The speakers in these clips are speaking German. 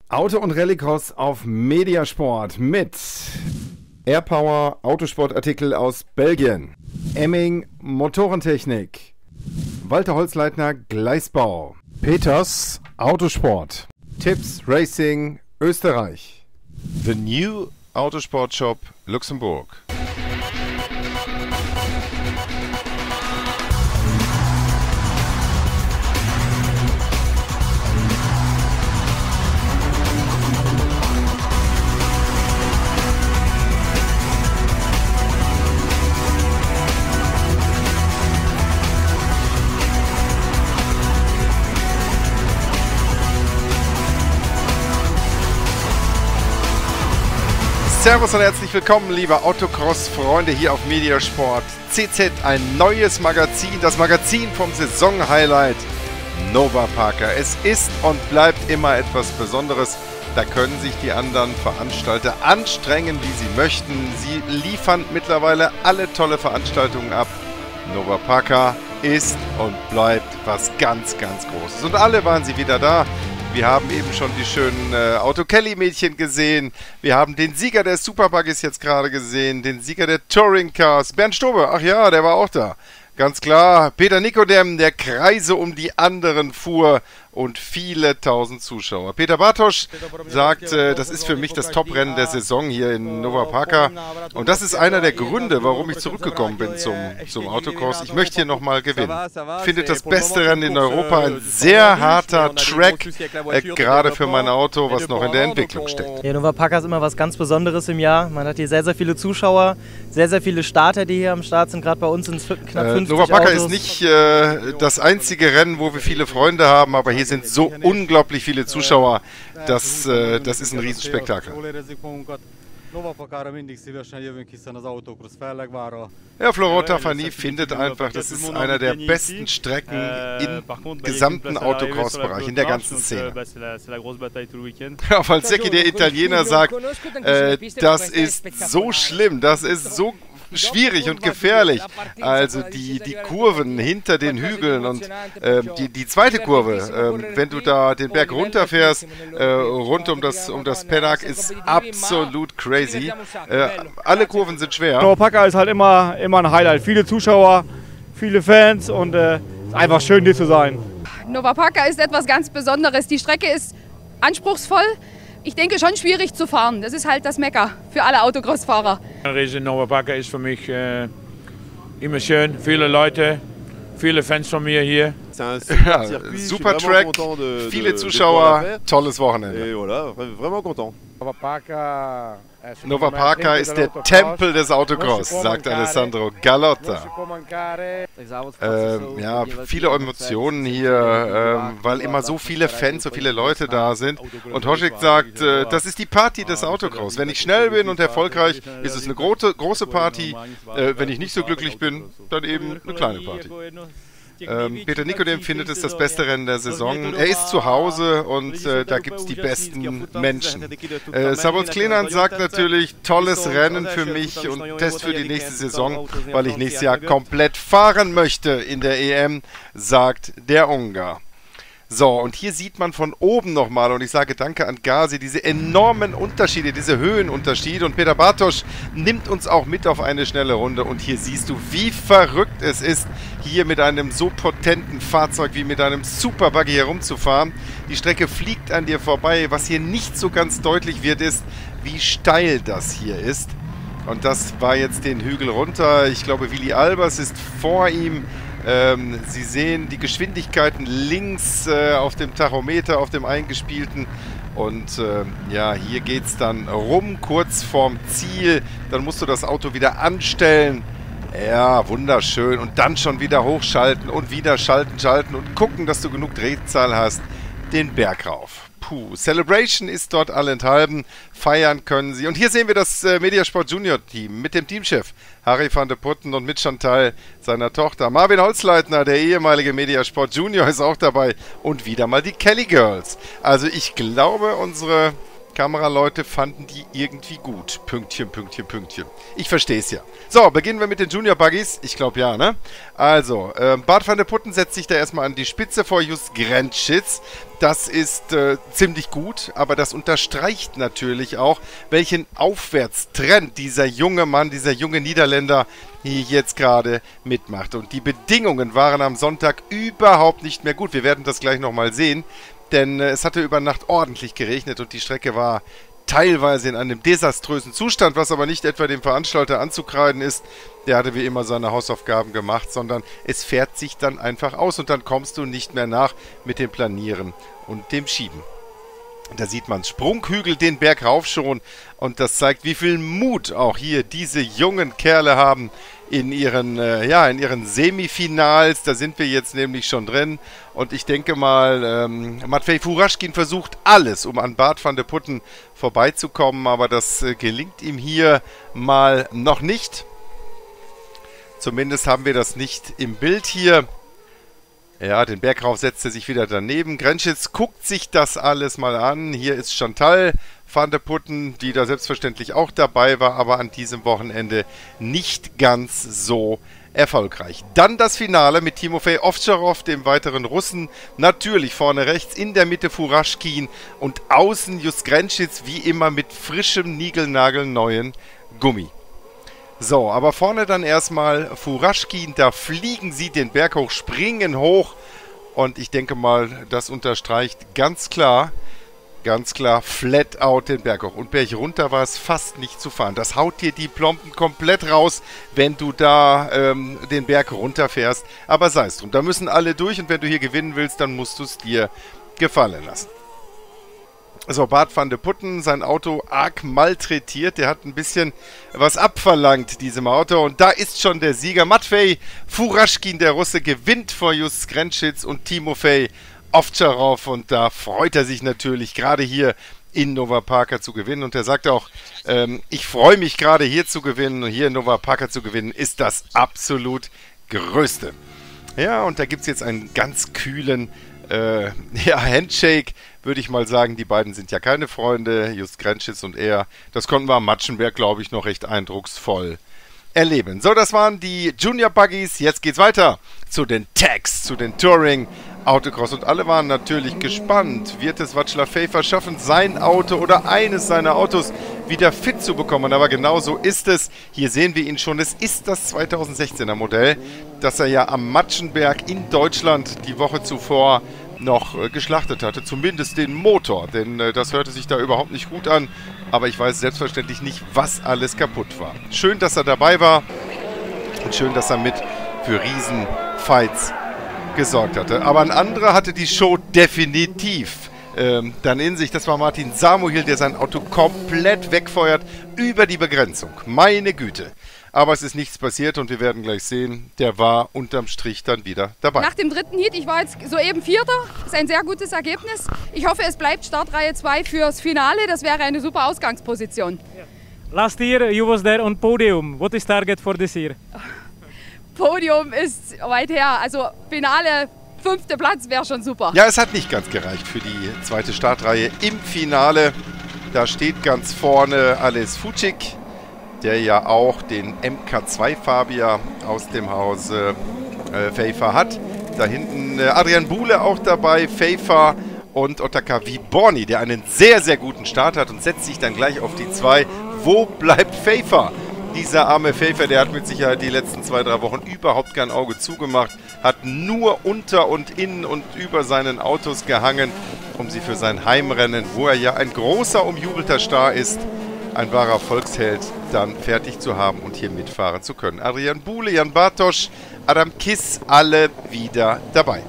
Auto- und Rallycross auf Mediasport mit Airpower Autosportartikel aus Belgien, Emming Motorentechnik, Walter Holzleitner Gleisbau, Peters Autosport, Tipps Racing Österreich, The New Autosport Shop Luxemburg. Servus und herzlich willkommen, liebe Autocross-Freunde hier auf Mediasport CZ, ein neues Magazin, das Magazin vom Saisonhighlight Nova Parker. Es ist und bleibt immer etwas Besonderes, da können sich die anderen Veranstalter anstrengen, wie sie möchten. Sie liefern mittlerweile alle tolle Veranstaltungen ab. Nova Parker ist und bleibt was ganz, ganz Großes. Und alle waren sie wieder da. Wir haben eben schon die schönen Auto-Kelly-Mädchen gesehen. Wir haben den Sieger der Superbuggies jetzt gerade gesehen. Den Sieger der Touring Cars. Bernd Stobe, ach ja, der war auch da. Ganz klar. Peter Nikodem, der Kreise um die anderen fuhr. Und viele tausend Zuschauer. Peter Bartosch sagt, das ist für mich das Top-Rennen der Saison hier in Nova Parker. Und das ist einer der Gründe, warum ich zurückgekommen bin zum Autocross. Ich möchte hier nochmal gewinnen. Ich finde das beste Rennen in Europa, ein sehr harter Track, gerade für mein Auto, was noch in der Entwicklung steckt. Ja, Nova Parker ist immer was ganz Besonderes im Jahr. Man hat hier sehr, sehr viele Zuschauer, sehr, sehr viele Starter, die hier am Start sind. Gerade bei uns sind es knapp 50 Nova Parker Autos. ist nicht das einzige Rennen, wo wir viele Freunde haben, aber hier sind so unglaublich viele Zuschauer, das ist ein Riesenspektakel. Ja, Florent Tafani findet einfach, das ist einer der besten Strecken im gesamten Autocross-Bereich, in der ganzen Szene. Ja, Falsecchi, der Italiener, sagt, das ist so schlimm, das ist so schwierig und gefährlich. Also die Kurven hinter den Hügeln und die zweite Kurve, wenn du da den Berg runterfährst, rund um das Pennac, ist absolut crazy. Alle Kurven sind schwer. Nova Parker ist halt immer ein Highlight. Viele Zuschauer, viele Fans und es ist einfach schön, hier zu sein. Nova Parker ist etwas ganz Besonderes. Die Strecke ist anspruchsvoll. Ich denke schon schwierig zu fahren. Das ist halt das Mekka für alle Autocross-Fahrer. Nova Parker ist für mich immer schön. Viele Leute, viele Fans von mir hier. Ja, super Track, viele Zuschauer, tolles Wochenende. Nova Parker ist der Tempel des Autocross, sagt Alessandro Gallotta. Ja, viele Emotionen hier, weil immer so viele Fans, so viele Leute da sind. Und Hoschek sagt, das ist die Party des Autocross. Wenn ich schnell bin und erfolgreich, ist es eine große Party. Wenn ich nicht so glücklich bin, dann eben eine kleine Party. Peter Nikodem findet es das beste Rennen der Saison. Er ist zu Hause und da gibt es die besten Menschen. Sabons Klenan sagt natürlich, tolles Rennen für mich und Test für die nächste Saison, weil ich nächstes Jahr komplett fahren möchte in der EM, sagt der Ungar. So, und hier sieht man von oben nochmal, und ich sage danke an Gazi, diese enormen Unterschiede, diese Höhenunterschiede. Und Peter Bartosch nimmt uns auch mit auf eine schnelle Runde. Und hier siehst du, wie verrückt es ist, hier mit einem so potenten Fahrzeug wie mit einem Superbuggy herumzufahren. Die Strecke fliegt an dir vorbei. Was hier nicht so ganz deutlich wird, ist, wie steil das hier ist. Und das war jetzt den Hügel runter. Ich glaube, Willi Albers ist vor ihm. Sie sehen die Geschwindigkeiten links auf dem Tachometer, auf dem eingespielten. Und ja, hier geht es dann rum, kurz vorm Ziel. Dann musst du das Auto wieder anstellen. Ja, wunderschön. Und dann schon wieder hochschalten und wieder schalten und gucken, dass du genug Drehzahl hast. Den Berg rauf. Puh, Celebration ist dort allenthalben, feiern können sie. Und hier sehen wir das Mediasport Junior Team mit dem Teamchef Harry van der Putten und mit Chantal, seiner Tochter. Marvin Holzleitner, der ehemalige Mediasport Junior, ist auch dabei. Und wieder mal die Kelly Girls. Also ich glaube, unsere Kameraleute fanden die irgendwie gut. Pünktchen, Pünktchen, Pünktchen. Ich verstehe es ja. So, beginnen wir mit den Junior Buggies. Ich glaube ja, ne? Also, Bart van der Putten setzt sich da erstmal an die Spitze vor Just Grenschitz. Das ist ziemlich gut, aber das unterstreicht natürlich auch, welchen Aufwärtstrend dieser junge Mann, dieser junge Niederländer hier jetzt gerade mitmacht. Und die Bedingungen waren am Sonntag überhaupt nicht mehr gut. Wir werden das gleich nochmal sehen, denn es hatte über Nacht ordentlich geregnet und die Strecke war teilweise in einem desaströsen Zustand, was aber nicht etwa dem Veranstalter anzukreiden ist. Der hatte wie immer seine Hausaufgaben gemacht, sondern es fährt sich dann einfach aus und dann kommst du nicht mehr nach mit dem Planieren und dem Schieben. Da sieht man Sprunghügel den Berg rauf schon und das zeigt, wie viel Mut auch hier diese jungen Kerle haben in ihren Semifinals. Da sind wir jetzt nämlich schon drin und ich denke mal, Matvej Furaschkin versucht alles, um an Bart van der Putten vorbeizukommen, aber das gelingt ihm hier mal noch nicht. Zumindest haben wir das nicht im Bild hier. Ja, den Berg rauf setzt er sich wieder daneben. Grenschitz guckt sich das alles mal an. Hier ist Chantal van der Putten, die da selbstverständlich auch dabei war, aber an diesem Wochenende nicht ganz so erfolgreich. Dann das Finale mit Timofej Ovtcharov, dem weiteren Russen. Natürlich vorne rechts, in der Mitte Furaschkin und außen Just Grenschitz, wie immer mit frischem, niegelnagelneuen Gummi. So, aber vorne dann erstmal Furaschkin, da fliegen sie den Berg hoch, springen hoch und ich denke mal, das unterstreicht ganz klar, flat out den Berg hoch. Und Berg runter war es fast nicht zu fahren. Das haut dir die Plomben komplett raus, wenn du da den Berg runterfährst. Aber sei es drum, da müssen alle durch und wenn du hier gewinnen willst, dann musst du es dir gefallen lassen. So, Bart van der Putten, sein Auto arg malträtiert. Der hat ein bisschen was abverlangt, diesem Auto. Und da ist schon der Sieger. Matvej Furaschkin, der Russe, gewinnt vor Just Grenschitz und Timofej Ovtcharov. Und da freut er sich natürlich, gerade hier in Nova Parker zu gewinnen. Und er sagt auch, ich freue mich gerade hier zu gewinnen. Und hier in Nova Parker zu gewinnen, ist das absolut Größte. Ja, und da gibt es jetzt einen ganz kühlen Handshake, würde ich mal sagen. Die beiden sind ja keine Freunde, Just Grenschitz und er. Das konnten wir am Matschenberg, glaube ich, noch recht eindrucksvoll erleben. So, das waren die Junior Buggies. Jetzt geht's weiter zu den Tags, zu den Touring Autocross. Und alle waren natürlich gespannt. Wird es Václav Fejfar schaffen, sein Auto oder eines seiner Autos wieder fit zu bekommen? Aber genau so ist es. Hier sehen wir ihn schon. Es ist das 2016er Modell, das er ja am Matschenberg in Deutschland die Woche zuvor noch geschlachtet hatte. Zumindest den Motor, denn das hörte sich da überhaupt nicht gut an. Aber ich weiß selbstverständlich nicht, was alles kaputt war. Schön, dass er dabei war und schön, dass er mit für Riesenfights gesorgt hatte. Aber ein anderer hatte die Show definitiv dann in sich. Das war Martin Samuhil, der sein Auto komplett wegfeuert über die Begrenzung. Meine Güte. Aber es ist nichts passiert und wir werden gleich sehen, der war unterm Strich dann wieder dabei. Nach dem dritten Heat, ich war jetzt soeben Vierter, das ist ein sehr gutes Ergebnis. Ich hoffe, es bleibt Startreihe 2 fürs Finale, das wäre eine super Ausgangsposition. Last year you was there on podium. What is target for this year? Podium ist weit her, also Finale, 5. Platz wäre schon super. Ja, es hat nicht ganz gereicht für die zweite Startreihe im Finale. Da steht ganz vorne Ales Fucik, der ja auch den MK2 Fabia aus dem Hause Fejfar hat. Da hinten Adrian Bule auch dabei, Fejfar und Otakar Viborny, der einen sehr, sehr guten Start hat und setzt sich dann gleich auf die 2. Wo bleibt Fejfar? Dieser arme Fejfar, der hat mit Sicherheit die letzten 2-3 Wochen überhaupt kein Auge zugemacht, hat nur unter und in und über seinen Autos gehangen, um sie für sein Heimrennen, wo er ja ein großer, umjubelter Star ist, ein wahrer Volksheld, dann fertig zu haben und hier mitfahren zu können. Adrian Bule, Jan Bartosch, Adam Kiss, alle wieder dabei.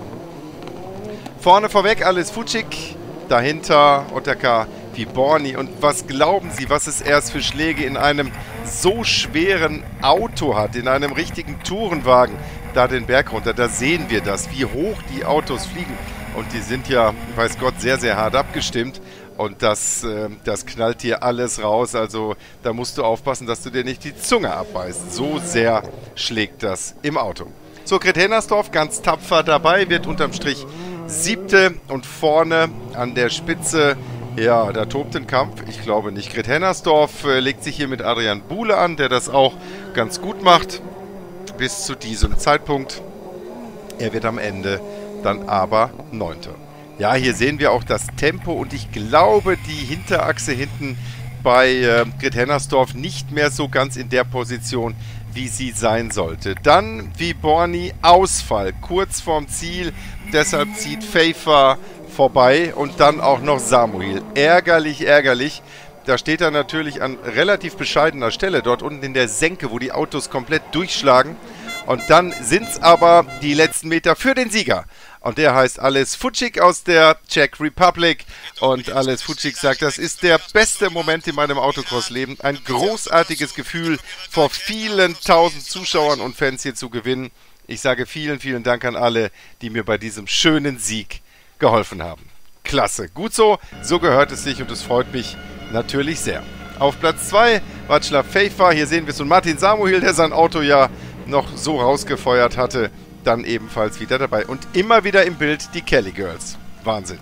Vorne vorweg Ales Fucik, dahinter Otakar Viborny. Und was glauben Sie, was es erst für Schläge in einem so schweren Auto hat, in einem richtigen Tourenwagen, da den Berg runter, da sehen wir das, wie hoch die Autos fliegen. Und die sind ja, weiß Gott, sehr, sehr hart abgestimmt. Und das knallt hier alles raus. Also da musst du aufpassen, dass du dir nicht die Zunge abbeißt. So sehr schlägt das im Auto. So, Grit Hennersdorf ganz tapfer dabei, wird unterm Strich 7. Und vorne an der Spitze Ja, da tobt ein Kampf. Ich glaube nicht. Grit Hennersdorf legt sich hier mit Adrian Buhle an, der das auch ganz gut macht. Bis zu diesem Zeitpunkt. Er wird am Ende dann aber 9. Ja, hier sehen wir auch das Tempo und ich glaube, die Hinterachse hinten bei Grit Hennersdorf nicht mehr so ganz in der Position, wie sie sein sollte. Dann Viborni Ausfall, kurz vorm Ziel, deshalb zieht Pfeiffer vorbei und dann auch noch Samuel. Ärgerlich, ärgerlich. Da steht er natürlich an relativ bescheidener Stelle, dort unten in der Senke, wo die Autos komplett durchschlagen. Und dann sind es aber die letzten Meter für den Sieger. Und der heißt Ales Fucik aus der Czech Republic. Und Ales Fucik sagt, das ist der beste Moment in meinem Autocross-Leben. Ein großartiges Gefühl, vor vielen tausend Zuschauern und Fans hier zu gewinnen. Ich sage vielen, vielen Dank an alle, die mir bei diesem schönen Sieg geholfen haben. Klasse, gut so, so gehört es sich und es freut mich natürlich sehr. Auf Platz 2 Václav Pfeiffer, hier sehen wir so Martin Samuel, der sein Auto ja noch so rausgefeuert hatte, dann ebenfalls wieder dabei. Und immer wieder im Bild die Kelly Girls. Wahnsinn.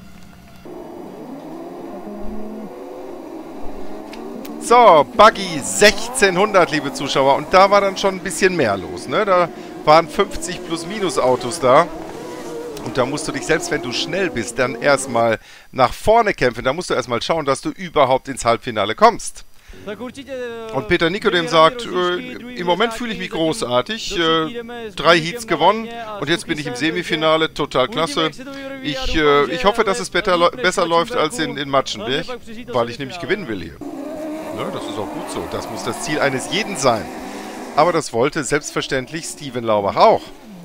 So, Buggy 1600, liebe Zuschauer. Und da war dann schon ein bisschen mehr los, ne? Da waren 50 plus-minus Autos da. Und da musst du dich, selbst wenn du schnell bist, dann erstmal nach vorne kämpfen. Da musst du erstmal schauen, dass du überhaupt ins Halbfinale kommst. Und Peter Nikodem sagt, im Moment fühle ich mich großartig, 3 Heats gewonnen und jetzt bin ich im Semifinale, total klasse. Ich hoffe, dass es besser läuft als in Matschenberg, weil ich nämlich gewinnen will hier. Ja, das ist auch gut so, das muss das Ziel eines jeden sein. Aber das wollte selbstverständlich Steven Laubach auch.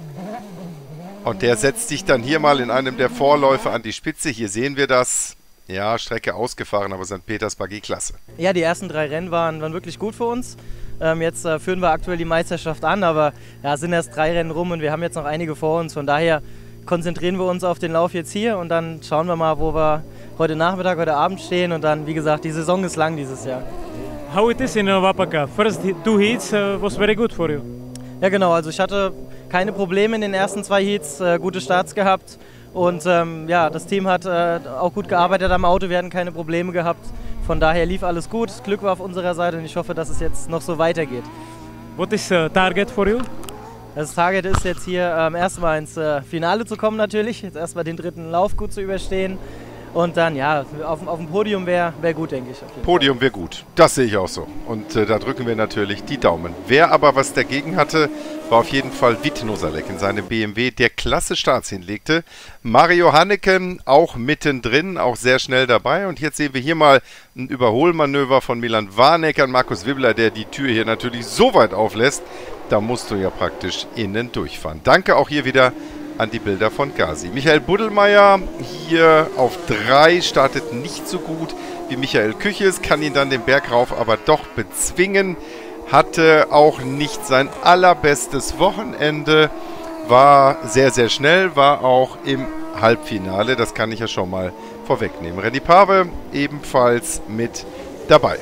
Und der setzt sich dann hier mal in einem der Vorläufe an die Spitze, hier sehen wir das. Ja, Strecke ausgefahren, aber St. Petersburg klasse. Ja, die ersten 3 Rennen waren wirklich gut für uns. Jetzt führen wir aktuell die Meisterschaft an, aber ja, sind erst 3 Rennen rum und wir haben jetzt noch einige vor uns. Von daher konzentrieren wir uns auf den Lauf jetzt hier und dann schauen wir mal, wo wir heute Nachmittag, heute Abend stehen. Und dann, wie gesagt, die Saison ist lang dieses Jahr. How it is in Wapaka? First 2 heats was very good for you. Ja genau, also ich hatte keine Probleme in den ersten 2 Heats, gute Starts gehabt. Und ja, das Team hat auch gut gearbeitet am Auto, wir hatten keine Probleme gehabt. Von daher lief alles gut, das Glück war auf unserer Seite und ich hoffe, dass es jetzt noch so weitergeht. What is target for you? Das Target ist jetzt hier erstmal ins Finale zu kommen natürlich, jetzt erstmal den 3. Lauf gut zu überstehen. Und dann, ja, auf dem Podium wäre gut, denke ich. Podium wäre gut, das sehe ich auch so. Und da drücken wir natürlich die Daumen. Wer aber was dagegen hatte, war auf jeden Fall Witt Nosalek in seinem BMW, der klasse Starts hinlegte. Mario Hanneke auch mittendrin, auch sehr schnell dabei. Und jetzt sehen wir hier mal ein Überholmanöver von Milan Warneck an Markus Wibbler, der die Tür hier natürlich so weit auflässt. Da musst du ja praktisch innen durchfahren. Danke auch hier wieder an die Bilder von Gazi. Michael Buddelmeier hier auf 3, startet nicht so gut wie Michael Küches, kann ihn dann den Berg rauf aber doch bezwingen. Hatte auch nicht sein allerbestes Wochenende, war sehr, sehr schnell, war auch im Halbfinale, das kann ich ja schon mal vorwegnehmen. Randy Pave ebenfalls mit dabei.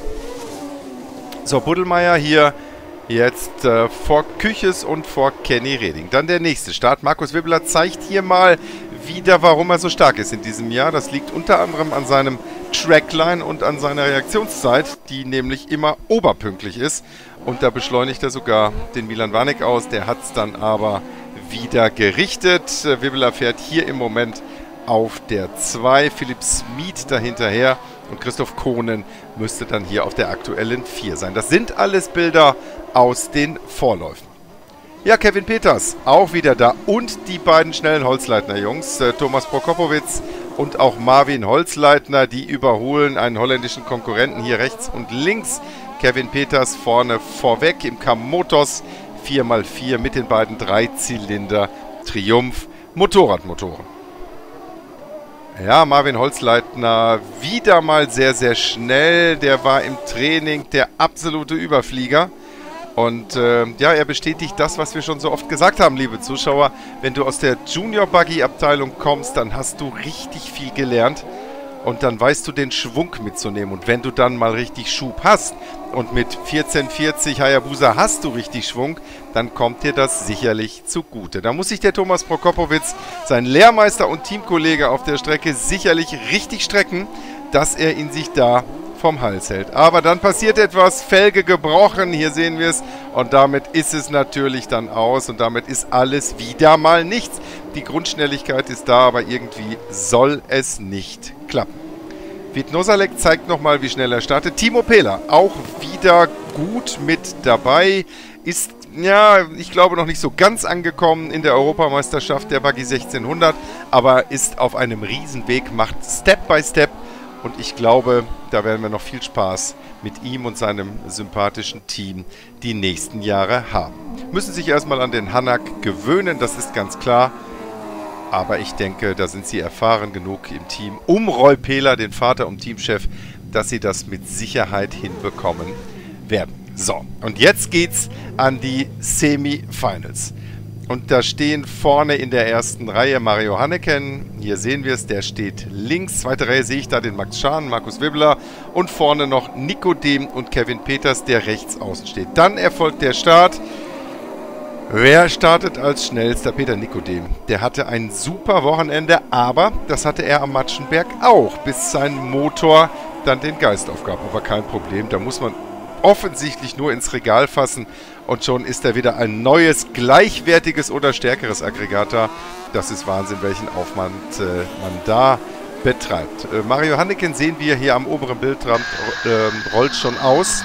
So, Buddelmeier hier jetzt vor Küches und vor Kenny Reding. Dann der nächste Start. Markus Wibbler zeigt hier mal wieder, warum er so stark ist in diesem Jahr. Das liegt unter anderem an seinem Trackline und an seiner Reaktionszeit, die nämlich immer oberpünktlich ist. Und da beschleunigt er sogar den Milan Warneck aus. Der hat es dann aber wieder gerichtet. Wibbler fährt hier im Moment auf der 2. Philipp Smith dahinterher. Und Christoph Kohnen müsste dann hier auf der aktuellen 4 sein. Das sind alles Bilder aus den Vorläufen. Ja, Kevin Peters auch wieder da. Und die beiden schnellen Holzleitner-Jungs, Thomas Prokopowitz und auch Marvin Holzleitner, die überholen einen holländischen Konkurrenten hier rechts und links. Kevin Peters vorne vorweg im Kamotos 4x4 mit den beiden 3-Zylinder Triumph Motorradmotoren. Ja, Marvin Holzleitner wieder mal sehr, sehr schnell. Der war im Training der absolute Überflieger. Und ja, er bestätigt das, was wir schon so oft gesagt haben, liebe Zuschauer. Wenn du aus der Junior-Buggy-Abteilung kommst, dann hast du richtig viel gelernt. Und dann weißt du, den Schwung mitzunehmen. Und wenn du dann mal richtig Schub hast und mit 1440 Hayabusa hast du richtig Schwung, dann kommt dir das sicherlich zugute. Da muss sich der Thomas Prokopowitz, sein Lehrmeister und Teamkollege auf der Strecke, sicherlich richtig strecken. dass er ihn sich da vom Hals hält. Aber dann passiert etwas, Felge gebrochen, hier sehen wir es, und damit ist es natürlich dann aus und damit ist alles wieder mal nichts. Die Grundschnelligkeit ist da, aber irgendwie soll es nicht klappen. Vidnosalek zeigt nochmal, wie schnell er startet. Timo Pehler auch wieder gut mit dabei, ist, ja, ich glaube noch nicht so ganz angekommen in der Europameisterschaft der Buggy 1600, aber ist auf einem Riesenweg, macht Step by Step. Und ich glaube, da werden wir noch viel Spaß mit ihm und seinem sympathischen Team die nächsten Jahre haben. Müssen sich erstmal an den Hanak gewöhnen, das ist ganz klar. Aber ich denke, da sind sie erfahren genug im Team um Roy Pehler, den Vater und Teamchef, dass sie das mit Sicherheit hinbekommen werden. So, und jetzt geht's an die Semifinals. Und da stehen vorne in der ersten Reihe Mario Hanneken. Hier sehen wir es, der steht links. Zweite Reihe sehe ich da den Max Schan, Markus Wibbeler. Und vorne noch Nikodem und Kevin Peters, der rechts außen steht. Dann erfolgt der Start. Wer startet als schnellster? Peter Nikodem. Der hatte ein super Wochenende, aber das hatte er am Matschenberg auch, bis sein Motor dann den Geist aufgab. Aber kein Problem, da muss man offensichtlich nur ins Regal fassen und schon ist da wieder ein neues, gleichwertiges oder stärkeres Aggregat da. Das ist Wahnsinn, welchen Aufwand man da betreibt. Mario Hanneken sehen wir hier am oberen Bildrand, rollt schon aus.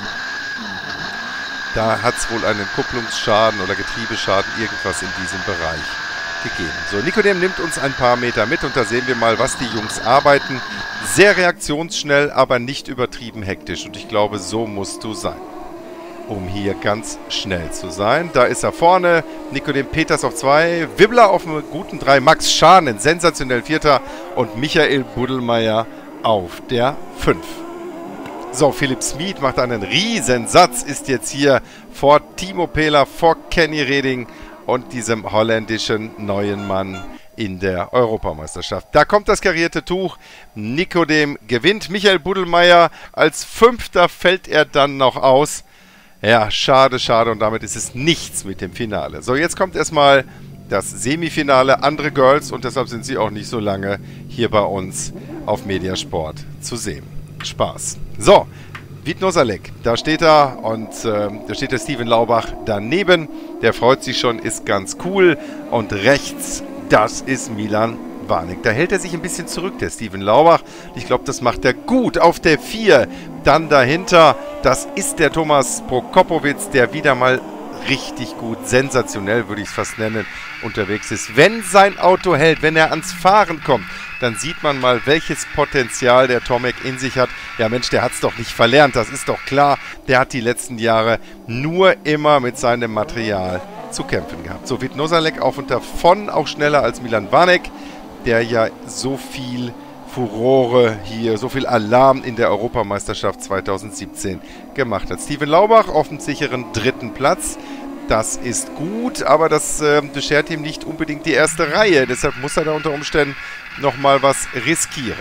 Da hat es wohl einen Kupplungsschaden oder Getriebeschaden, irgendwas in diesem Bereich gegeben. So, Nikodem nimmt uns ein paar Meter mit und da sehen wir mal, was die Jungs arbeiten. Sehr reaktionsschnell, aber nicht übertrieben hektisch. Und ich glaube, so musst du sein, um hier ganz schnell zu sein. Da ist er vorne, Nikodem Peters auf 2, Wibbler auf einem guten 3, Max Scharnen, sensationell 4. und Michael Buddelmeier auf der 5. So, Philipp Smith macht einen Riesensatz, ist jetzt hier vor Timo Pehler, vor Kenny Reding und diesem holländischen neuen Mann in der Europameisterschaft. Da kommt das karierte Tuch, Nikodem gewinnt, Michael Buddelmeier als 5. fällt er dann noch aus. Ja, schade, schade und damit ist es nichts mit dem Finale. So, jetzt kommt erstmal das Semifinale, andere Girls und deshalb sind sie auch nicht so lange hier bei uns auf Mediasport zu sehen. Spaß. So, Vidnosalek, da steht er und da steht der Steven Laubach daneben. Der freut sich schon, ist ganz cool. Und rechts, das ist Milan Warnecke. Da hält er sich ein bisschen zurück, der Steven Laubach. Ich glaube, das macht er gut. Auf der 4, dann dahinter, das ist der Thomas Prokopowitz, der wieder mal richtig gut, sensationell würde ich es fast nennen, unterwegs ist. Wenn sein Auto hält, wenn er ans Fahren kommt, dann sieht man mal, welches Potenzial der Tomek in sich hat. Ja Mensch, der hat es doch nicht verlernt, das ist doch klar. Der hat die letzten Jahre nur immer mit seinem Material zu kämpfen gehabt. So, Vidnosalek auf und davon, auch schneller als Milan Warnecke, der ja so viel Furore hier, so viel Alarm in der Europameisterschaft 2017 gemacht hat. Steven Laubach auf dem sicheren 3. Platz. Das ist gut, aber das beschert ihm nicht unbedingt die erste Reihe. Deshalb muss er da unter Umständen nochmal was riskieren.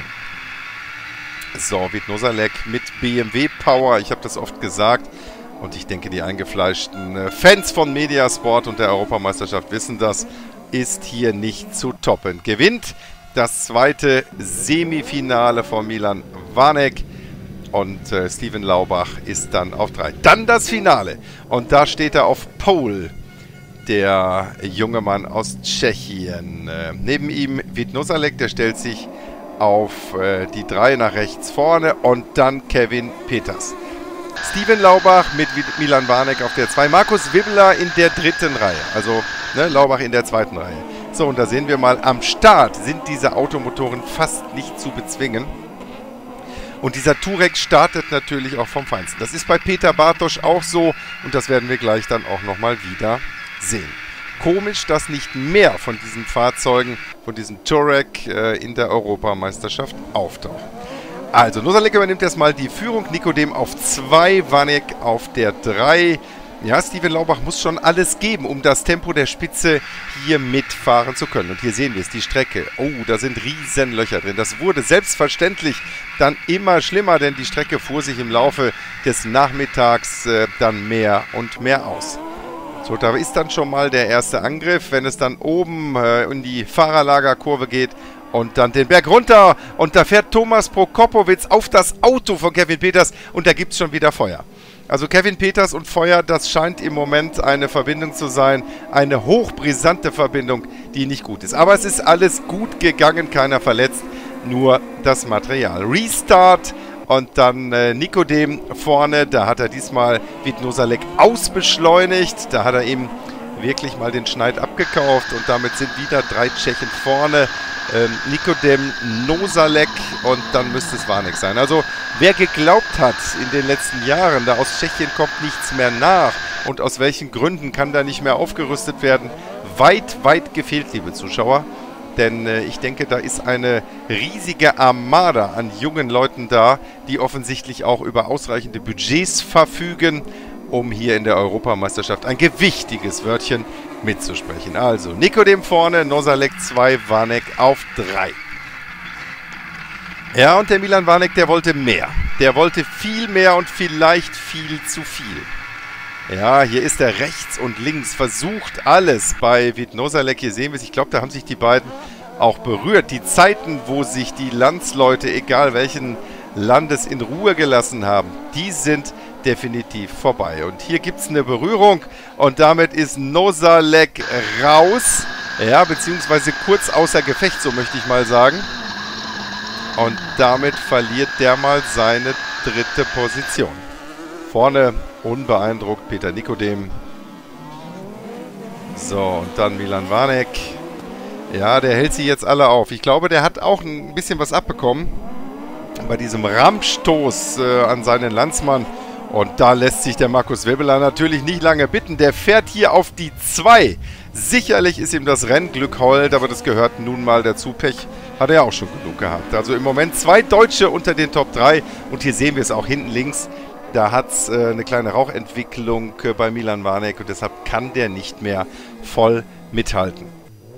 So, Vidnosalek mit BMW Power. Ich habe das oft gesagt. Und ich denke, die eingefleischten Fans von Mediasport und der Europameisterschaft wissen das. Ist hier nicht zu toppen. Gewinnt das zweite Semifinale von Milan Warnecke. Und Steven Laubach ist dann auf 3. Dann das Finale. Und da steht er auf Pole, der junge Mann aus Tschechien. Neben ihm Vidnosalek, der stellt sich auf die 3 nach rechts vorne. Und dann Kevin Peters. Steven Laubach mit Milan Warnecke auf der 2. Markus Wibbeler in der 3. Reihe. Also Laubach in der 2. Reihe. So, und da sehen wir mal, am Start sind diese Automotoren fast nicht zu bezwingen. Und dieser Turek startet natürlich auch vom Feinsten. Das ist bei Peter Bartosch auch so und das werden wir gleich dann auch nochmal wieder sehen. Komisch, dass nicht mehr von diesen Fahrzeugen, von diesem Turek in der Europameisterschaft auftauchen. Also, Nosalek übernimmt erstmal die Führung, Nikodem auf 2, Warnecke auf der 3. Ja, Steven Laubach muss schon alles geben, um das Tempo der Spitze hier mitfahren zu können. Und hier sehen wir es, die Strecke. Oh, da sind riesen Löcher drin. Das wurde selbstverständlich dann immer schlimmer, denn die Strecke fuhr sich im Laufe des Nachmittags dann mehr und mehr aus. So, da ist dann schon mal der erste Angriff, wenn es dann oben in die Fahrerlagerkurve geht und dann den Berg runter. Und da fährt Thomas Prokopowicz auf das Auto von Kevin Peters und da gibt es schon wieder Feuer. Also Kevin Peters und Feuer, das scheint im Moment eine Verbindung zu sein, eine hochbrisante Verbindung, die nicht gut ist. Aber es ist alles gut gegangen, keiner verletzt, nur das Material. Restart und dann Nikodem vorne, da hat er diesmal Vidnosalek ausbeschleunigt, da hat er eben wirklich mal den Schneid abgekauft und damit sind wieder 3 Tschechen vorne. Nikodem, Nosalek und dann müsste es Vanek sein. Also wer geglaubt hat in den letzten Jahren, da aus Tschechien kommt nichts mehr nach und aus welchen Gründen kann da nicht mehr aufgerüstet werden, weit, weit gefehlt, liebe Zuschauer. Denn ich denke, da ist eine riesige Armada an jungen Leuten da, die offensichtlich auch über ausreichende Budgets verfügen, um hier in der Europameisterschaft ein gewichtiges Wörtchen mitzusprechen. Also Nikodem vorne, Nosalek 2, Vanek auf 3. Ja, und der Milan Vanek, der wollte mehr. Der wollte viel mehr und vielleicht viel zu viel. Ja, hier ist er rechts und links, versucht alles bei Vidnosalek. Hier sehen wir es, ich glaube, da haben sich die beiden auch berührt. Die Zeiten, wo sich die Landsleute, egal welchen Landes, in Ruhe gelassen haben, die sind definitiv vorbei. Und hier gibt es eine Berührung und damit ist Nosalek raus. Ja, beziehungsweise kurz außer Gefecht, so möchte ich mal sagen. Und damit verliert der mal seine 3. Position. Vorne unbeeindruckt Peter Nikodem. So, und dann Milan Vanek. Ja, der hält sie jetzt alle auf. Ich glaube, der hat auch ein bisschen was abbekommen bei diesem Rammstoß an seinen Landsmann. Und da lässt sich der Markus Webeler natürlich nicht lange bitten. Der fährt hier auf die 2. Sicherlich ist ihm das Rennglück hold, aber das gehört nun mal dazu. Pech hat er auch schon genug gehabt. Also im Moment 2 Deutsche unter den Top 3. Und hier sehen wir es auch hinten links. Da hat es eine kleine Rauchentwicklung bei Milan Vanek und deshalb kann der nicht mehr voll mithalten.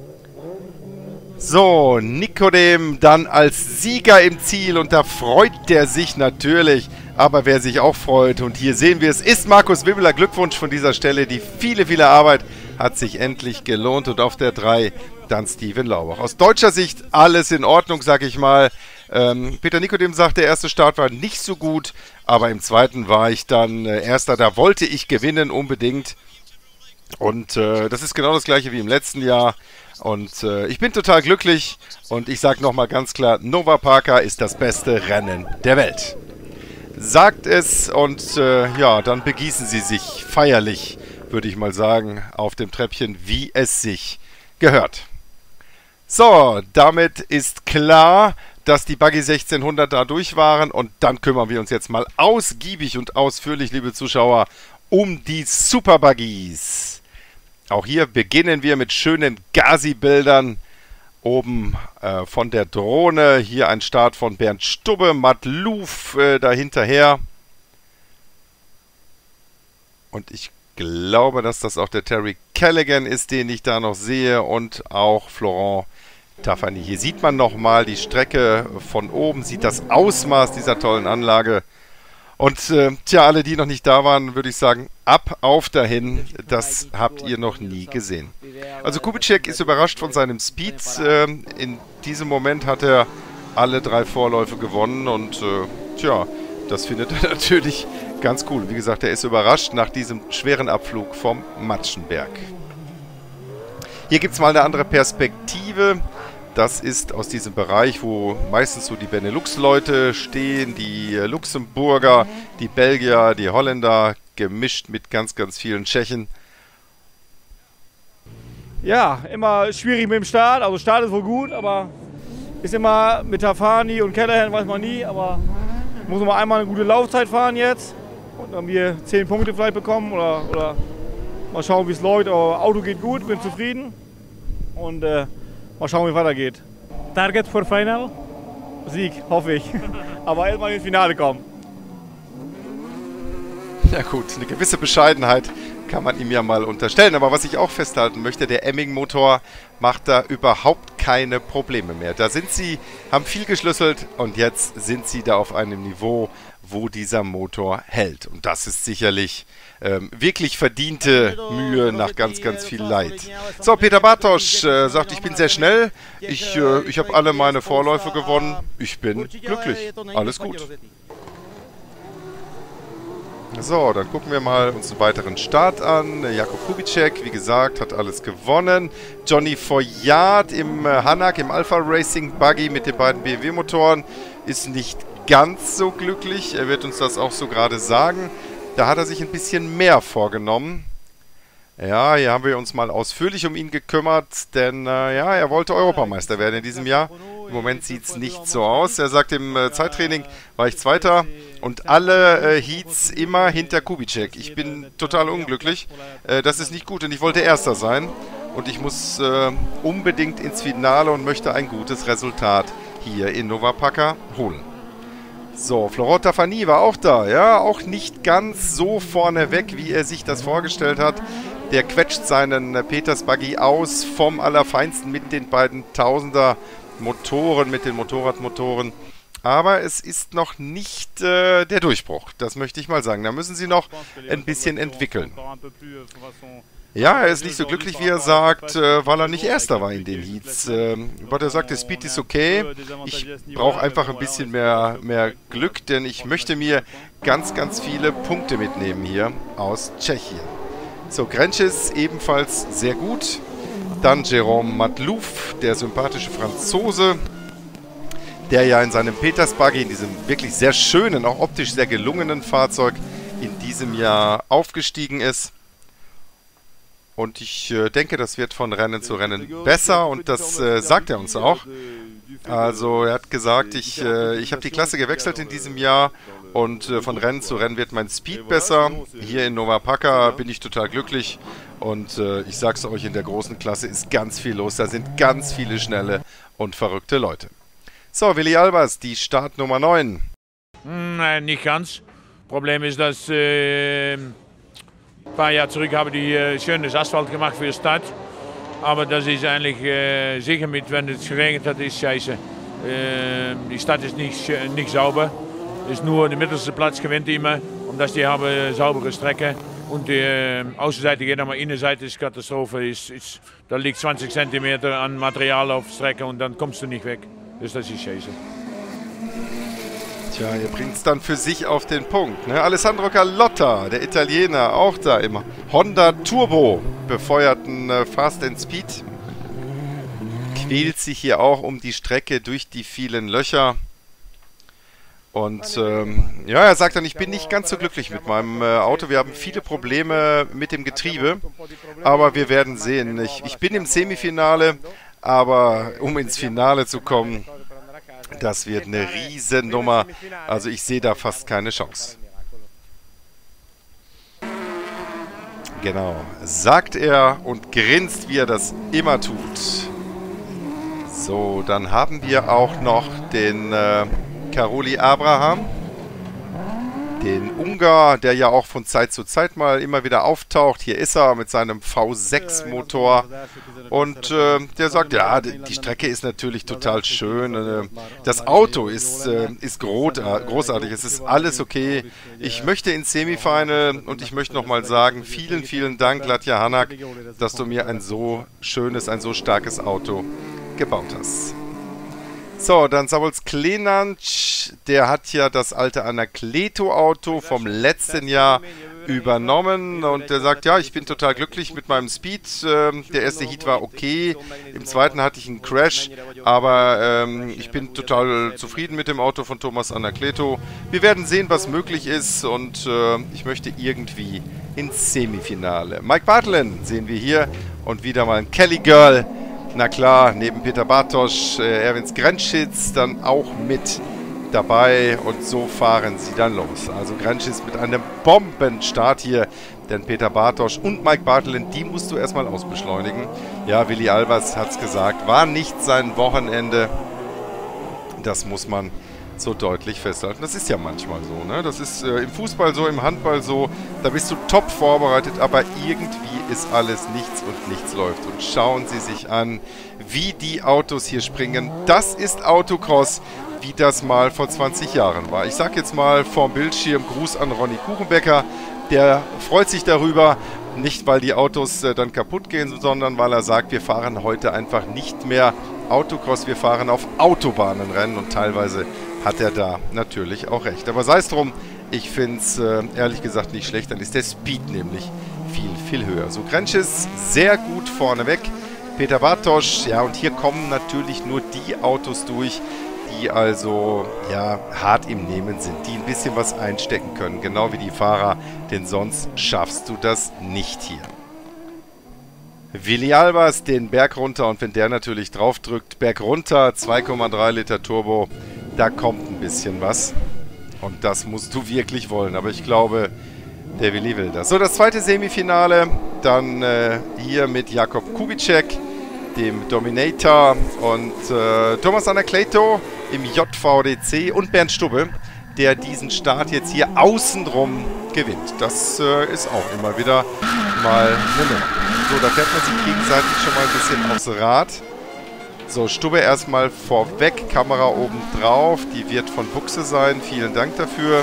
So, Nikodem dann als Sieger im Ziel und da freut der sich natürlich. Aber wer sich auch freut, und hier sehen wir es, ist Markus Webeler. Glückwunsch von dieser Stelle. Die viele Arbeit hat sich endlich gelohnt. Und auf der 3 dann Steven Laubach. Aus deutscher Sicht alles in Ordnung, sag ich mal. Peter Nikodem sagt, der erste Start war nicht so gut. Aber im zweiten war ich dann Erster. Da wollte ich gewinnen unbedingt. Und das ist genau das gleiche wie im letzten Jahr. Und ich bin total glücklich. Und ich sage nochmal ganz klar, Nova Parker ist das beste Rennen der Welt. Sagt es und ja, dann begießen sie sich feierlich, würde ich mal sagen, auf dem Treppchen, wie es sich gehört. So, damit ist klar, dass die Buggy 1600 da durch waren und dann kümmern wir uns jetzt mal ausgiebig und ausführlich, liebe Zuschauer, um die Super Buggies. Auch hier beginnen wir mit schönen Gazi-Bildern. Oben von der Drohne, hier ein Start von Bernd Stubbe, Matt Luf dahinterher. Und ich glaube, dass das auch der Terry Callaghan ist, den ich da noch sehe. Und auch Florent Tafani. Hier sieht man nochmal die Strecke von oben, sieht das Ausmaß dieser tollen Anlage. Und tja, alle, die noch nicht da waren, würde ich sagen, ab auf dahin, das habt ihr noch nie gesehen. Also Kubitschek ist überrascht von seinem Speed. In diesem Moment hat er alle 3 Vorläufe gewonnen und tja, das findet er natürlich ganz cool. Wie gesagt, er ist überrascht nach diesem schweren Abflug vom Matschenberg. Hier gibt es mal eine andere Perspektive. Das ist aus diesem Bereich, wo meistens so die Benelux-Leute stehen, die Luxemburger, die Belgier, die Holländer, gemischt mit ganz vielen Tschechen. Ja, immer schwierig mit dem Start. Also Start ist wohl gut, aber ist immer mit Tafani und Callaghan, weiß man nie. Aber muss man einmal eine gute Laufzeit fahren jetzt. Und dann wir 10 Punkte vielleicht bekommen oder mal schauen, wie es läuft. Aber Auto geht gut, bin zufrieden. Und mal schauen, wie es weitergeht. Target for Final? Sieg, hoffe ich. Aber erstmal ins Finale kommen. Ja gut, eine gewisse Bescheidenheit kann man ihm ja mal unterstellen. Aber was ich auch festhalten möchte, der Emming-Motor macht da überhaupt keine Probleme mehr. Da sind sie, haben viel geschlüsselt und jetzt sind sie da auf einem Niveau, wo dieser Motor hält. Und das ist sicherlich wirklich verdiente Mühe nach ganz, ganz viel Leid. So, Peter Bartosch sagt, ich bin sehr schnell. Ich habe alle meine Vorläufe gewonnen. Ich bin glücklich. Alles gut. So, dann gucken wir mal uns einen weiteren Start an. Jakub Kubicek, wie gesagt, hat alles gewonnen. Johnny Foyard im Hanak, im Alpha Racing Buggy mit den beiden BMW-Motoren, ist nicht ganz so glücklich. Er wird uns das auch so gerade sagen. Da hat er sich ein bisschen mehr vorgenommen. Ja, hier haben wir uns mal ausführlich um ihn gekümmert, denn ja, er wollte Europameister werden in diesem Jahr. Im Moment sieht es nicht so aus. Er sagt, im Zeittraining war ich Zweiter und alle Heats immer hinter Kubicek. Ich bin total unglücklich. Das ist nicht gut, denn ich wollte Erster sein. Und ich muss unbedingt ins Finale und möchte ein gutes Resultat hier in Novapaca holen. So, Florent Tafani war auch da. Ja, auch nicht ganz so vorne weg, wie er sich das vorgestellt hat. Der quetscht seinen Peters Buggy aus vom Allerfeinsten mit den beiden Tausender Motoren, mit den Motorradmotoren. Aber es ist noch nicht der Durchbruch, das möchte ich mal sagen. Da müssen sie noch ein bisschen entwickeln. Ja, er ist nicht so glücklich, wie er sagt, weil er nicht Erster war in den Heats. Aber er sagt, der Speed ist okay. Ich brauche einfach ein bisschen mehr Glück, denn ich möchte mir ganz, ganz viele Punkte mitnehmen hier aus Tschechien. So, Grenches ebenfalls sehr gut. Dann Jérôme Matlouf, der sympathische Franzose, der ja in seinem Peters Buggy, in diesem wirklich sehr schönen, auch optisch sehr gelungenen Fahrzeug, in diesem Jahr aufgestiegen ist. Und ich denke, das wird von Rennen zu Rennen besser und das sagt er uns auch. Also er hat gesagt, ich habe die Klasse gewechselt in diesem Jahr und von Rennen zu Rennen wird mein Speed besser. Hier in Novapaca bin ich total glücklich und ich sag's euch, in der großen Klasse ist ganz viel los. Da sind ganz viele schnelle und verrückte Leute. So, Willi Albers, die Startnummer 9. Nein, nicht ganz. Problem ist, dass ein paar Jahre zurück habe ich hier schönes Asphalt gemacht für die Stadt. Aber das ist eigentlich sicher mit, wenn es geregnet hat, ist scheiße. Die Stadt ist nicht sauber. Ist nur der mittelste Platz gewinnt immer. Und dass die haben saubere Strecke. Und die Außenseite geht aber Innenseite ist Katastrophe. Da liegt 20 cm an Material auf der Strecke und dann kommst du nicht weg. Dus das ist scheiße. Tja, ihr bringt es dann für sich auf den Punkt. Ne? Alessandro Carlotta, der Italiener, auch da im Honda Turbo befeuerten Fast and Speed. Quält sich hier auch um die Strecke durch die vielen Löcher. Und ja, er sagt dann, ich bin nicht ganz so glücklich mit meinem Auto. Wir haben viele Probleme mit dem Getriebe. Aber wir werden sehen. Ich bin im Semifinale, aber um ins Finale zu kommen, das wird eine Riesennummer. Also ich sehe da fast keine Chance. Genau, sagt er und grinst, wie er das immer tut. So, dann haben wir auch noch den Karoli Abraham. Den Ungar, der ja auch von Zeit zu Zeit mal immer wieder auftaucht. Hier ist er mit seinem V6-Motor. Und der sagt, ja, die Strecke ist natürlich total schön. Das Auto ist großartig. Es ist alles okay. Ich möchte ins Semifinal und ich möchte nochmal sagen, vielen, vielen Dank, Latja Hanak, dass du mir ein so schönes, ein so starkes Auto gebaut hast. So, dann Samuels Klenanc, der hat ja das alte Anacleto-Auto vom letzten Jahr übernommen und der sagt, ja, ich bin total glücklich mit meinem Speed. Der erste Heat war okay, im zweiten hatte ich einen Crash, aber ich bin total zufrieden mit dem Auto von Thomas Anacleto. Wir werden sehen, was möglich ist und ich möchte irgendwie ins Semifinale. Mike Bartelen sehen wir hier und wieder mal ein Kelly Girl. Na klar, neben Peter Bartosch, Erwin Grenschitz dann auch mit dabei und so fahren sie dann los. Also Grenschitz mit einem Bombenstart hier, denn Peter Bartosch und Mike Bartelen, die musst du erstmal ausbeschleunigen. Ja, Willi Albers hat es gesagt, war nicht sein Wochenende. Das muss man so deutlich festhalten. Das ist ja manchmal so, ne? Das ist im Fußball so, im Handball so. Da bist du top vorbereitet, aber irgendwie ist alles nichts und nichts läuft. Und schauen Sie sich an, wie die Autos hier springen. Das ist Autocross, wie das mal vor 20 Jahren war. Ich sag jetzt mal vorm Bildschirm Gruß an Ronny Kuchenbecker. Der freut sich darüber, nicht weil die Autos dann kaputt gehen, sondern weil er sagt, wir fahren heute einfach nicht mehr Autocross, wir fahren auf Autobahnenrennen und teilweise hat er da natürlich auch recht. Aber sei es drum, ich finde es ehrlich gesagt nicht schlecht, dann ist der Speed nämlich viel, viel höher. So, Grenches sehr gut vorneweg, Peter Bartosch, ja, und hier kommen natürlich nur die Autos durch, die also ja hart im Nehmen sind, die ein bisschen was einstecken können, genau wie die Fahrer, denn sonst schaffst du das nicht hier. Willi Albers den Berg runter und wenn der natürlich drauf drückt, Berg runter, 2,3 Liter Turbo, da kommt ein bisschen was und das musst du wirklich wollen, aber ich glaube, der Willi will das. So, das zweite Semifinale, dann hier mit Jakub Kubicek, dem Dominator und Thomas Anacleto im JVDC und Bernd Stubbe, der diesen Start jetzt hier außenrum gewinnt. Das ist auch immer wieder mal eine Nummer. So, da fährt man sich gegenseitig schon mal ein bisschen aufs Rad. So, Stubbe erstmal vorweg, Kamera oben drauf, die wird von Buchse sein, vielen Dank dafür.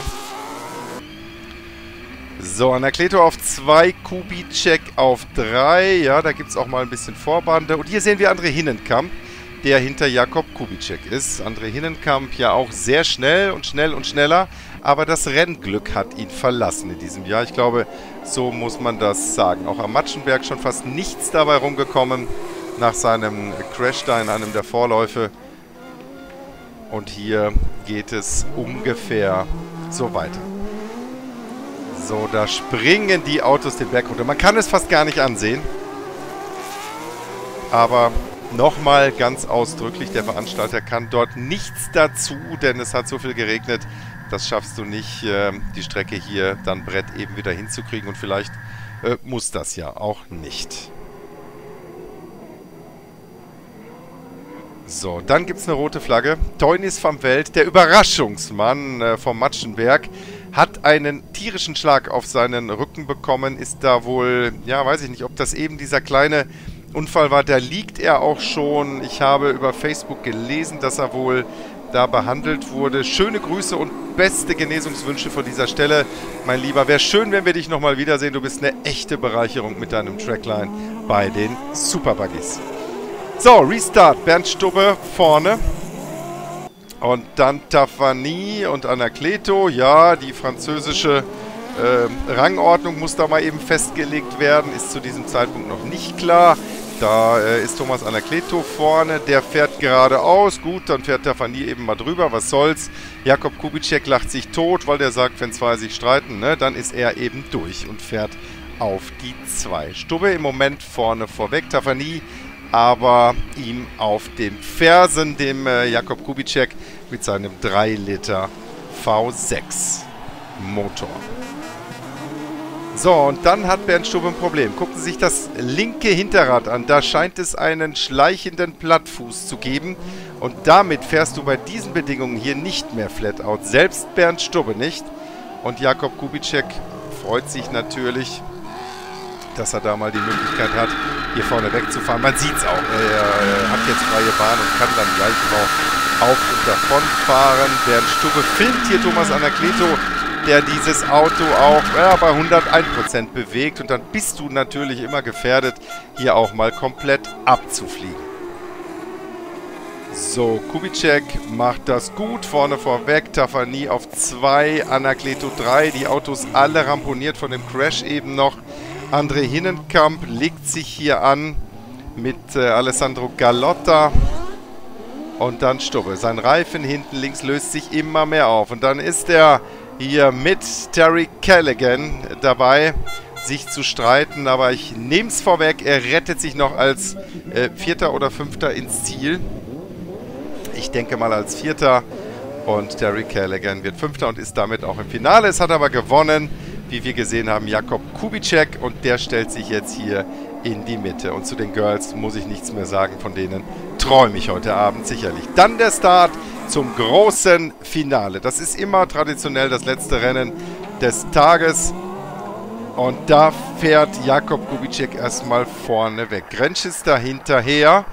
So, Anacleto auf 2, Kubicek auf 3. Ja, da gibt es auch mal ein bisschen Vorbande. Und hier sehen wir André Hinnenkamp, der hinter Jakub Kubicek ist. André Hinnenkamp ja auch sehr schnell und schneller. Aber das Rennglück hat ihn verlassen in diesem Jahr. Ich glaube, so muss man das sagen. Auch am Matschenberg schon fast nichts dabei rumgekommen nach seinem Crash da in einem der Vorläufe. Und hier geht es ungefähr so weiter. So, da springen die Autos den Berg runter. Man kann es fast gar nicht ansehen. Aber nochmal ganz ausdrücklich, der Veranstalter kann dort nichts dazu, denn es hat so viel geregnet. Das schaffst du nicht, die Strecke hier dann Brett eben wieder hinzukriegen. Und vielleicht muss das ja auch nicht. So, dann gibt es eine rote Flagge. Teunis van Welt, der Überraschungsmann vom Matschenberg, hat einen tierischen Schlag auf seinen Rücken bekommen. Ist da wohl, ja, weiß ich nicht, ob das eben dieser kleine Unfall war. Da liegt er auch schon. Ich habe über Facebook gelesen, dass er wohl da behandelt wurde. Schöne Grüße und beste Genesungswünsche von dieser Stelle, mein Lieber. Wäre schön, wenn wir dich nochmal wiedersehen. Du bist eine echte Bereicherung mit deinem Trackline bei den Superbuggies. So, Restart. Bernd Stubbe vorne. Und dann Tafani und Anacleto. Ja, die französische Rangordnung muss da mal eben festgelegt werden. Ist zu diesem Zeitpunkt noch nicht klar. Da ist Thomas Anacleto vorne. Der fährt geradeaus. Gut, dann fährt Tafani eben mal drüber. Was soll's? Jakub Kubicek lacht sich tot, weil der sagt, wenn zwei sich streiten, ne, dann ist er eben durch und fährt auf die 2. Stubbe im Moment vorne vorweg. Tafani aber ihm auf den Fersen, dem Jakub Kubicek mit seinem 3 Liter V6 Motor. So, und dann hat Bernd Stubbe ein Problem. Gucken Sie sich das linke Hinterrad an. Da scheint es einen schleichenden Plattfuß zu geben. Und damit fährst du bei diesen Bedingungen hier nicht mehr Flatout. Selbst Bernd Stubbe nicht. Und Jakub Kubicek freut sich natürlich, dass er da mal die Möglichkeit hat, hier vorne wegzufahren. Man sieht es auch. Er hat jetzt freie Bahn und kann dann gleich noch auf und davon fahren. Bernd Stubbe filmt hier Thomas Anacleto, der dieses Auto auch bei 101% bewegt. Und dann bist du natürlich immer gefährdet, hier auch mal komplett abzufliegen. So, Kubicek macht das gut. Vorne vorweg, Tafani auf 2, Anacleto 3. Die Autos alle ramponiert von dem Crash eben noch. André Hinnenkamp legt sich hier an mit Alessandro Gallotta und dann Stubbe. Sein Reifen hinten links löst sich immer mehr auf. Und dann ist er hier mit Terry Callaghan dabei, sich zu streiten. Aber ich nehme es vorweg, er rettet sich noch als 4. oder 5. ins Ziel. Ich denke mal als 4. Und Terry Callaghan wird 5. und ist damit auch im Finale. Es hat aber gewonnen, wie wir gesehen haben, Jakub Kubicek, und der stellt sich jetzt hier in die Mitte. Und zu den Girls muss ich nichts mehr sagen, von denen träume ich heute Abend sicherlich. Dann der Start zum großen Finale. Das ist immer traditionell das letzte Rennen des Tages. Und da fährt Jakub Kubitschek erstmal vorne weg. Rentsch ist da hinterher.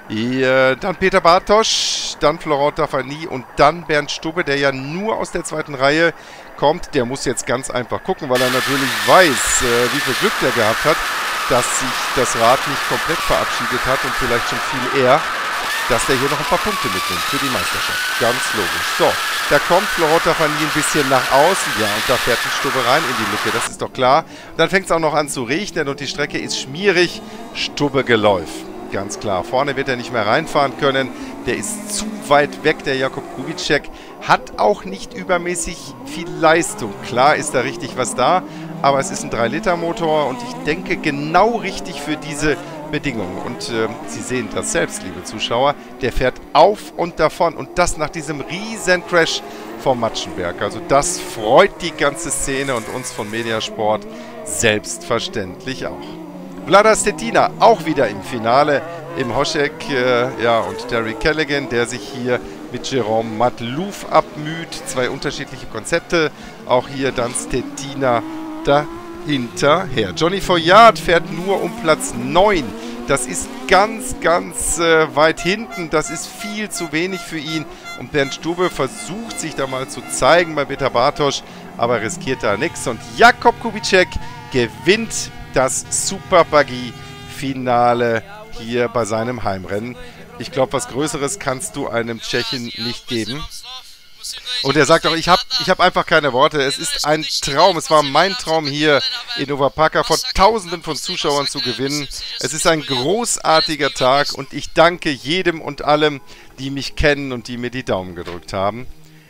Dann Peter Bartosch, dann Florent Taffani und dann Bernd Stubbe, der ja nur aus der zweiten Reihe kommt. Der muss jetzt ganz einfach gucken, weil er natürlich weiß, wie viel Glück der gehabt hat, dass sich das Rad nicht komplett verabschiedet hat und vielleicht schon viel eher, dass der hier noch ein paar Punkte mitnimmt für die Meisterschaft. Ganz logisch. So, da kommt Florent Taffani ein bisschen nach außen. Ja, und da fährt ein Stubbe rein in die Lücke, das ist doch klar. Dann fängt es auch noch an zu regnen und die Strecke ist schmierig. Stubbe Geläuf. Ganz klar. Vorne wird er nicht mehr reinfahren können. Der ist zu weit weg, der Jakub Kubitschek. Hat auch nicht übermäßig viel Leistung. Klar ist da richtig was da, aber es ist ein 3-Liter-Motor und ich denke genau richtig für diese Bedingungen. Und Sie sehen das selbst, liebe Zuschauer. Der fährt auf und davon und das nach diesem riesen Crash vom Matschenberg. Also das freut die ganze Szene und uns von Mediasport selbstverständlich auch. Vlada Stetina auch wieder im Finale im Hošek, und Derek Callaghan, der sich hier mit Jérôme Matlouf abmüht. Zwei unterschiedliche Konzepte. Auch hier dann Stetina dahinterher. Johnny Foyard fährt nur um Platz 9. Das ist ganz, ganz weit hinten. Das ist viel zu wenig für ihn. Und Bernd Stubbe versucht sich da mal zu zeigen bei Peter Bartosch, aber riskiert da nichts. Und Jakub Kubitschek gewinnt das Super Buggy Finale hier bei seinem Heimrennen. Ich glaube, was Größeres kannst du einem Tschechen nicht geben. Und er sagt auch, ich hab einfach keine Worte. Es ist ein Traum. Es war mein Traum, hier in Novapaca vor Tausenden von Zuschauern zu gewinnen. Es ist ein großartiger Tag und ich danke jedem und allem, die mich kennen und die mir die Daumen gedrückt haben.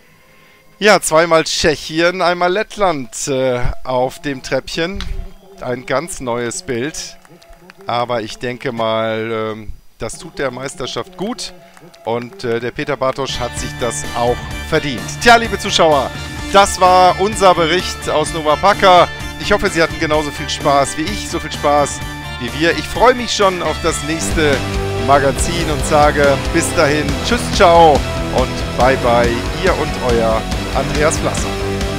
Ja, zweimal Tschechien, einmal Lettland auf dem Treppchen. Ein ganz neues Bild. Aber ich denke mal, das tut der Meisterschaft gut. Und der Peter Bartosch hat sich das auch verdient. Tja, liebe Zuschauer, das war unser Bericht aus Novapaca. Ich hoffe, Sie hatten genauso viel Spaß wie ich, so viel Spaß wie wir. Ich freue mich schon auf das nächste Magazin und sage bis dahin, tschüss, ciao und bye bye, ihr und euer Andreas Flasser.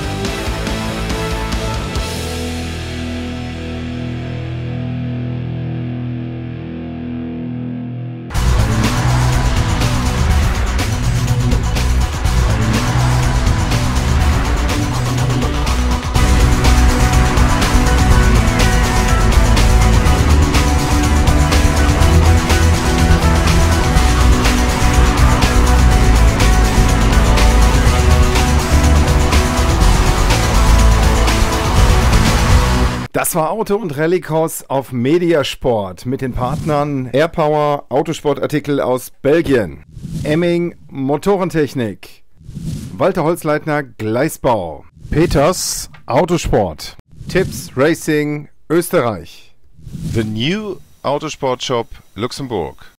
Das war Auto- und Rallycross auf Mediasport mit den Partnern Airpower, Autosportartikel aus Belgien, Emming Motorentechnik, Walter Holzleitner Gleisbau, Peters Autosport, Tipps Racing Österreich, The New Autosport Shop Luxemburg.